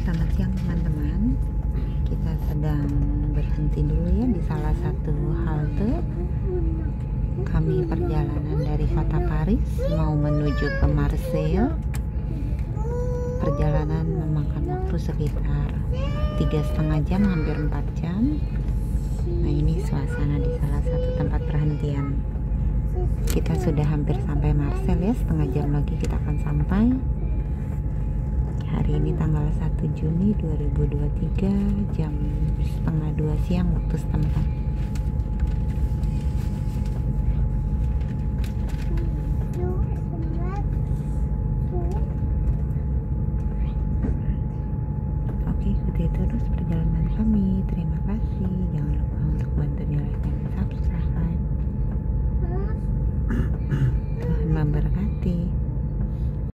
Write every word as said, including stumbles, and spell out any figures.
Selamat siang teman-teman. Kita sedang berhenti dulu ya di salah satu halte. Kami perjalanan dari kota Paris mau menuju ke Marseille. Perjalanan memakan waktu sekitar tiga setengah jam, hampir empat jam. Nah, ini suasana di salah satu tempat perhentian. Kita sudah hampir sampai Marseille ya, setengah jam lagi kita akan sampai. Hari ini tanggal satu Juni dua ribu dua puluh tiga, jam setengah dua siang waktu setempat.